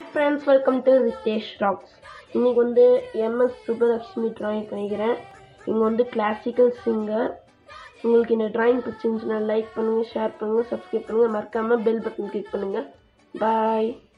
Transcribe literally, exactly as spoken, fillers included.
friends, welcome to Ritesh Rocks. இன்னைக்கு வந்து MS Subbulakshmi drawing பண்ணிக்கிறேன். இங்கே வந்து கிளாசிக்கல் சிங்கர். உங்களுக்கு இந்த டிராயிங் பிடிச்சிருந்துச்சுன்னா லைக் பண்ணுங்கள், ஷேர் பண்ணுங்கள், சப்ஸ்கிரைப் பண்ணுங்கள், மறக்காமல் பெல் பட்டன் கிளிக் பண்ணுங்கள். பாய்.